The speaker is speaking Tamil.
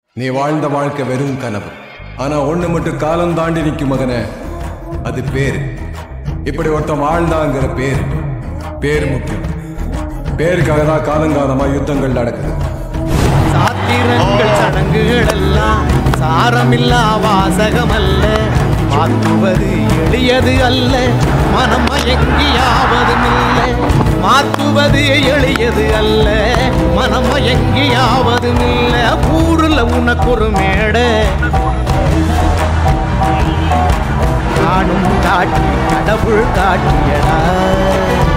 நீ வாழ்ந்த வாழ்க்கை வெறும் கனவு. ஆனா ஒண்ணு மட்டும் காலம் தாண்டி நிற்கும் மகனே, அது பேரு. இப்படி ஒருத்தன் வாழ்ந்தாங்கிற பேரு. பேரு முக்கியம். பேருக்காக தான் காலங்காலமா யுத்தங்கள் நடக்குது. சாத்திரங்கள் சடங்குகள் எல்லாம் சாரமில்லா வாசகம் அல்ல. மாற்றுவது எளியது அல்ல, மனம் மயங்கியாவதும் இல்லை. மாற்றுவது எளியது அல்ல, மனம் மயங்கியாவதும் இல்லை. ஊருல உனக்கு ஒரு மேடை காணும் காட்டி கடவுள் காட்டியடா.